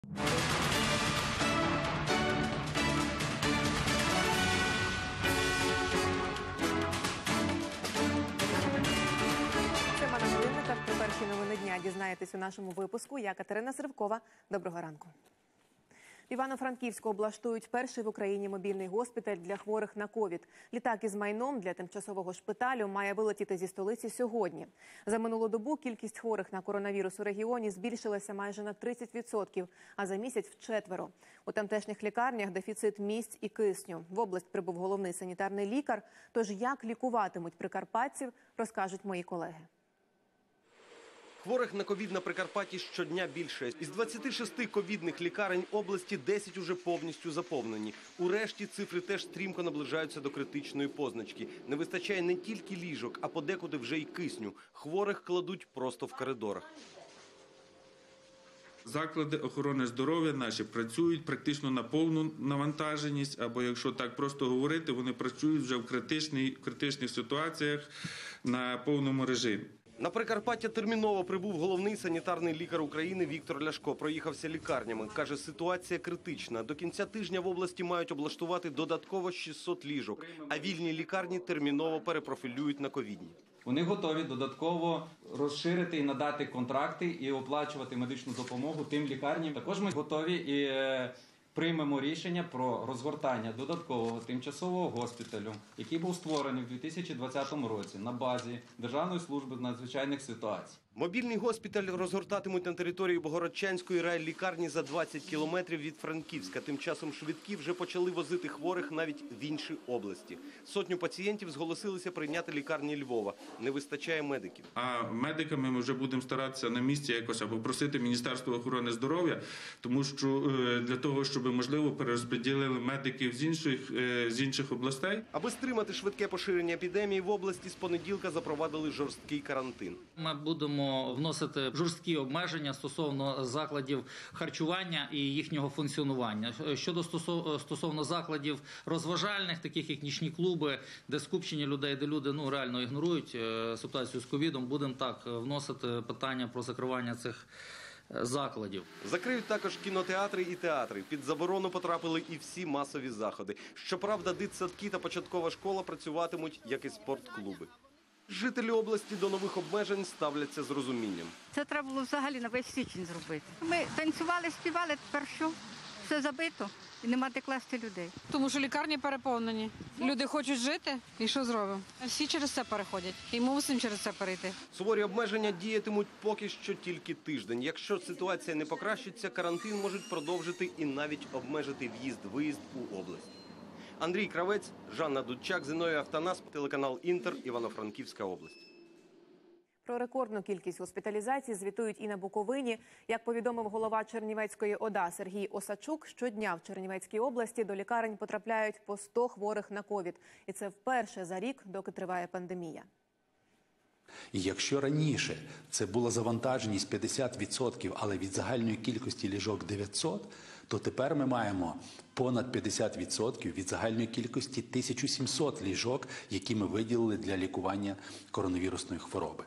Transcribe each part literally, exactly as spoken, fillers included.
Перші новини дня дізнаєтесь у нашому випуску. Я Катерина Сривкова. Доброго ранку. В Івано-Франківську облаштують перший в Україні мобільний госпіталь для хворих на ковід. Літак із майном для тимчасового шпиталю має вилетіти зі столиці сьогодні. За минулу добу кількість хворих на коронавірус у регіоні збільшилася майже на тридцять відсотків, а за місяць – вчетверо. У тамтешніх лікарнях дефіцит місць і кисню. В область прибув головний санітарний лікар. Тож як лікуватимуть прикарпатців, розкажуть мої колеги. Хворих на ковід на Прикарпатті щодня більше. Із двадцяти шести ковідних лікарень області десять уже повністю заповнені. У решті цифри теж стрімко наближаються до критичної позначки. Не вистачає не тільки ліжок, а подекуди вже й кисню. Хворих кладуть просто в коридорах. Заклади охорони здоров'я наші працюють практично на повну навантаженість, або якщо так просто говорити, вони працюють вже в критичних, в критичних ситуаціях на повному режимі. На Прикарпаття терміново прибув головний санітарний лікар України Віктор Ляшко. Проїхався лікарнями. Каже, ситуація критична. До кінця тижня в області мають облаштувати додатково шістсот ліжок, а вільні лікарні терміново перепрофілюють на ковідні. Вони готові додатково розширити і надати контракти і оплачувати медичну допомогу тим лікарням. Також ми готові і приймемо рішення про розгортання додаткового тимчасового госпіталю, який був створений в дві тисячі двадцятому році на базі Державної служби з надзвичайних ситуацій. Мобільний госпіталь розгортатимуть на території Богородчанської райлікарні за двадцять кілометрів від Франківська. Тим часом швидкі вже почали возити хворих навіть в інші області. Сотню пацієнтів зголосилися прийняти лікарні Львова. Не вистачає медиків. А медиками ми вже будемо старатися на місці якось або просити Міністерство охорони здоров'я, тому що для того, щоб можливо перерозподілили медиків з інших, з інших областей. Аби стримати швидке поширення епідемії, в області з понеділка запровадили жорсткий карантин. Ми будемо вносити жорсткі обмеження стосовно закладів харчування і їхнього функціонування. Щодо стосовно закладів розважальних, таких як нічні клуби, де скупчення людей, де люди ну, реально ігнорують ситуацію з ковідом, будемо так вносити питання про закривання цих закладів. Закриють також кінотеатри і театри. Під заборону потрапили і всі масові заходи. Щоправда, дитсадки та початкова школа працюватимуть, як і спортклуби. Жителі області до нових обмежень ставляться з розумінням. Це треба було взагалі на весь січень зробити. Ми танцювали, співали, тепер що? Все забито і нема де класти людей. Тому що лікарні переповнені. Люди хочуть жити, і що зробимо? Всі через це переходять, і ми мусимо через це перейти. Суворі обмеження діятимуть поки що тільки тиждень. Якщо ситуація не покращиться, карантин можуть продовжити і навіть обмежити в'їзд-виїзд у область. Андрій Кравець, Жанна Дудчак, Зіновій Автонас, телеканал «Інтер», Івано-Франківська область. Про рекордну кількість госпіталізацій звітують і на Буковині. Як повідомив голова Чернівецької ОДА Сергій Осачук, щодня в Чернівецькій області до лікарень потрапляють по сто хворих на ковід. І це вперше за рік, доки триває пандемія. І якщо раніше це була завантаженість п'ятдесят відсотків, але від загальної кількості ліжок дев'ятсот, то тепер ми маємо понад п'ятдесят відсотків від загальної кількості тисяча сімсот ліжок, які ми виділили для лікування коронавірусної хвороби.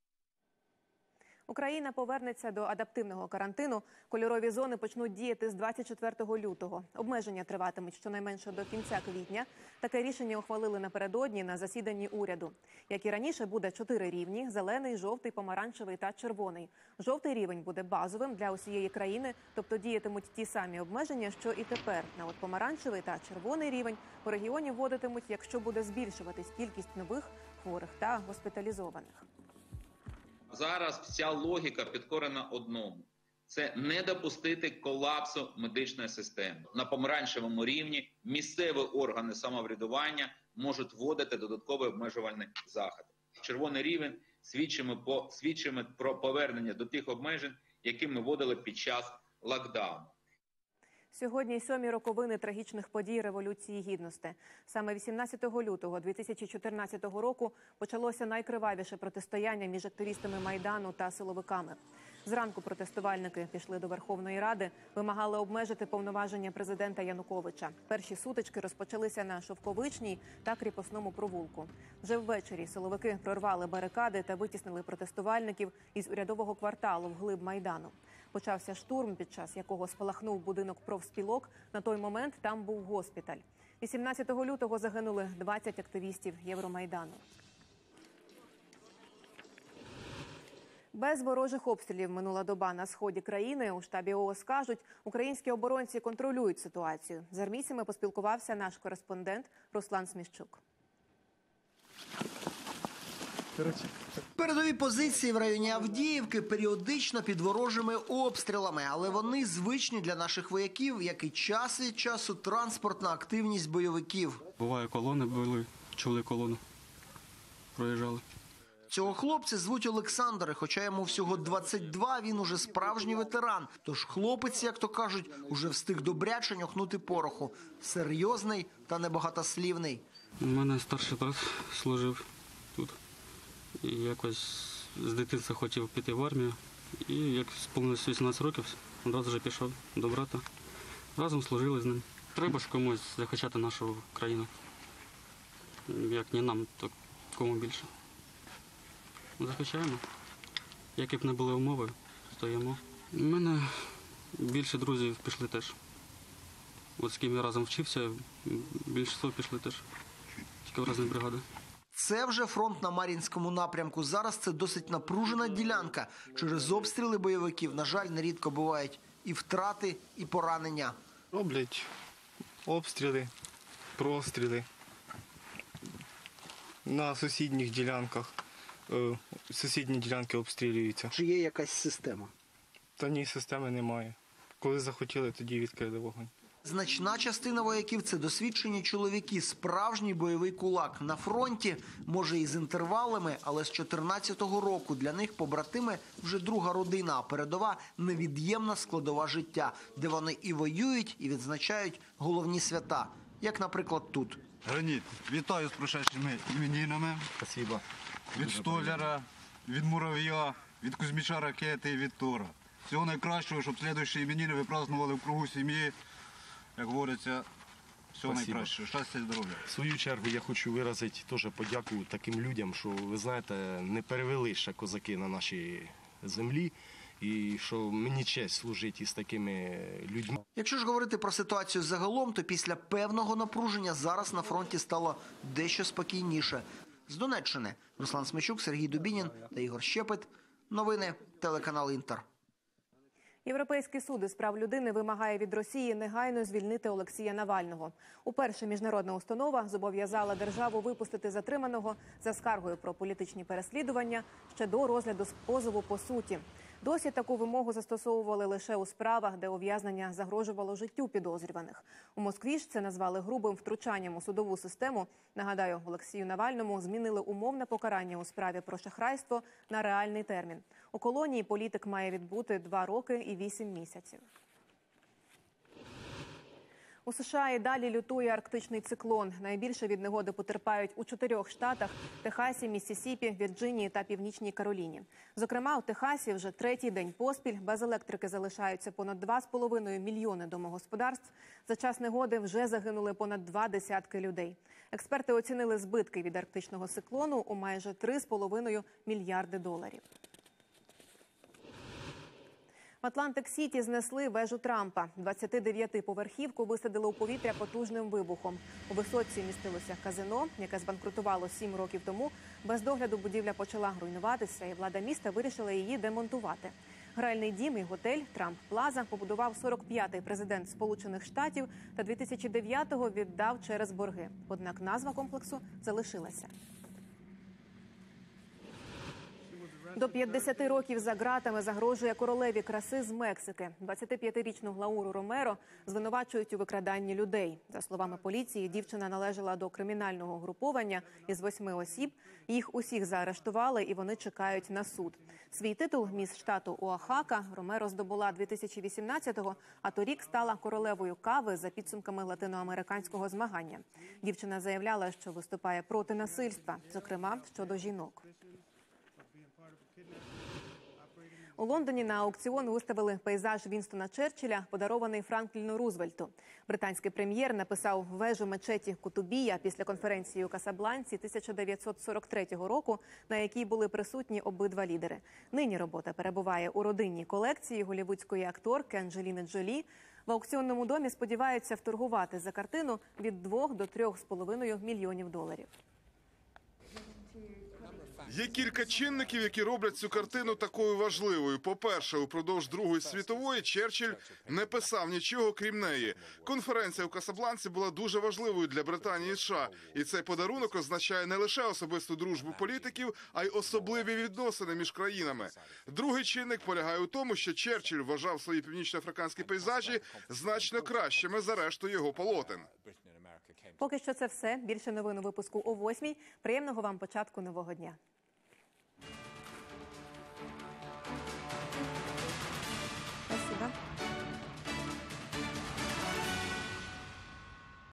Україна повернеться до адаптивного карантину. Кольорові зони почнуть діяти з двадцять четвертого лютого. Обмеження триватимуть щонайменше до кінця квітня. Таке рішення ухвалили напередодні на засіданні уряду. Як і раніше, буде чотири рівні – зелений, жовтий, помаранчевий та червоний. Жовтий рівень буде базовим для усієї країни, тобто діятимуть ті самі обмеження, що і тепер. А от помаранчевий та червоний рівень у регіоні вводитимуть, якщо буде збільшуватись кількість нових хворих та госпіталізованих. Зараз вся логіка підкорена одному. Це не допустити колапсу медичної системи. На помаранчевому рівні місцеві органи самоврядування можуть вводити додаткові обмежувальні заходи. Червоний рівень свідчимо, по, свідчимо про повернення до тих обмежень, які ми вводили під час локдауну. Сьогодні сьомі роковини трагічних подій Революції Гідності. Саме вісімнадцятого лютого дві тисячі чотирнадцятого року почалося найкривавіше протистояння між активістами Майдану та силовиками. Зранку протестувальники пішли до Верховної Ради, вимагали обмежити повноваження президента Януковича. Перші сутички розпочалися на Шовковичній та Кріпосному провулку. Вже ввечері силовики прорвали барикади та витіснили протестувальників із урядового кварталу вглиб Майдану. Почався штурм, під час якого спалахнув будинок профспілок. На той момент там був госпіталь. вісімнадцятого лютого загинули двадцять активістів Євромайдану. Без ворожих обстрілів минула доба на сході країни. У штабі ООС кажуть, українські оборонці контролюють ситуацію. З армійцями поспілкувався наш кореспондент Руслан Сміщук. Передові позиції в районі Авдіївки періодично під ворожими обстрілами, але вони звичні для наших вояків, як і час від часу транспортна активність бойовиків. Буває, колони були, чули колону, проїжджали. Цього хлопця звуть Олександр, і хоча йому всього двадцять два, він уже справжній ветеран. Тож хлопець, як то кажуть, уже встиг добряче нюхнути пороху. Серйозний та небагатослівний. У мене старший брат служив тут. І якось з дитинства хотів піти в армію. І як сповнилося вісімнадцять років, одразу вже пішов до брата. Разом служили з ним. Треба ж комусь захищати нашу країну. Як не нам, то кому більше. Захищаємо. Які б не були умови, стоїмо. У мене більше друзів пішли теж. От з ким я разом вчився, більшість пішли теж. Тільки в різні бригади. Це вже фронт на Мар'їнському напрямку. Зараз це досить напружена ділянка. Через обстріли бойовиків, на жаль, нерідко бувають і втрати, і поранення. Роблять обстріли, простріли на сусідніх ділянках. Сусідні ділянки обстрілюються. Чи є якась система? Та ні, системи немає. Коли захотіли, тоді відкрили вогонь. Значна частина вояків – це досвідчені чоловіки, справжній бойовий кулак. На фронті, може і з інтервалами, але з чотирнадцятого року для них побратими вже друга родина, а передова – невід'ємна складова життя, де вони і воюють, і відзначають головні свята, як, наприклад, тут. Граніт, вітаю з прошедшими іменинами. Спасибо. Від столяра, від мурав'я, від Кузьміча ракети, від Тора. Всього найкращого, щоб слідуючі іменини ви празднували в кругу сім'ї. Як говориться, всього найкращого. Щастя і здоров'я. В свою чергу я хочу виразити теж подяку таким людям, що, ви знаєте, не перевели ще козаки на нашій землі. І що мені честь служити із такими людьми. Якщо ж говорити про ситуацію загалом, то після певного напруження зараз на фронті стало дещо спокійніше. З Донеччини Руслан Сміщук, Сергій Дубінін та Ігор Щепет. Новини, телеканал «Інтер». Європейський суд із прав людини вимагає від Росії негайно звільнити Олексія Навального. Уперше міжнародна установа зобов'язала державу випустити затриманого за скаргою про політичні переслідування ще до розгляду позову по суті. Досі таку вимогу застосовували лише у справах, де ув'язнення загрожувало життю підозрюваних. У Москві ж це назвали грубим втручанням у судову систему. Нагадаю, Олексію Навальному змінили умовне покарання у справі про шахрайство на реальний термін. У колонії політик має відбути два роки і вісім місяців. У США і далі лютує арктичний циклон. Найбільше від негоди потерпають у чотирьох штатах – Техасі, Міссісіпі, Вірджинії та Північній Кароліні. Зокрема, у Техасі вже третій день поспіль без електрики залишаються понад два з половиною мільйони домогосподарств. За час негоди вже загинули понад два десятки людей. Експерти оцінили збитки від арктичного циклону у майже три з половиною мільярди доларів. В Атлантик-Сіті знесли вежу Трампа. двадцятидев'ятиповерхівку висадили у повітря потужним вибухом. У висотці містилося казино, яке збанкрутувало сім років тому. Без догляду будівля почала руйнуватися, і влада міста вирішила її демонтувати. Гральний дім і готель «Трамп Плаза» побудував сорок п'ятий президент Сполучених Штатів та дві тисячі дев'ятого віддав через борги. Однак назва комплексу залишилася. До п'ятдесят років за ґратами загрожує королеві краси з Мексики. двадцятип'ятирічну Лауру Ромеро звинувачують у викраданні людей. За словами поліції, дівчина належала до кримінального угруповання із восьми осіб. Їх усіх заарештували і вони чекають на суд. Свій титул міс штату Оахака Ромеро здобула дві тисячі вісімнадцятого, а торік стала королевою кави за підсумками латиноамериканського змагання. Дівчина заявляла, що виступає проти насильства, зокрема щодо жінок. У Лондоні на аукціон виставили пейзаж Вінстона Черчилля, подарований Франкліну Рузвельту. Британський прем'єр написав вежу мечеті Кутубія після конференції у Касабланці тисяча дев'ятсот сорок третього року, на якій були присутні обидва лідери. Нині робота перебуває у родинній колекції голлівудської акторки Анджеліни Джолі. В аукціонному домі сподіваються вторгувати за картину від двох до трьох з половиною мільйонів доларів. Є кілька чинників, які роблять цю картину такою важливою. По-перше, упродовж Другої світової Черчилль не писав нічого, крім неї. Конференція у Касабланці була дуже важливою для Британії і США. І цей подарунок означає не лише особисту дружбу політиків, а й особливі відносини між країнами. Другий чинник полягає у тому, що Черчилль вважав свої північноафриканські пейзажі значно кращими за решту його полотен. Поки що це все. Більше новин у випуску о восьмій. Приємного вам початку нового дня.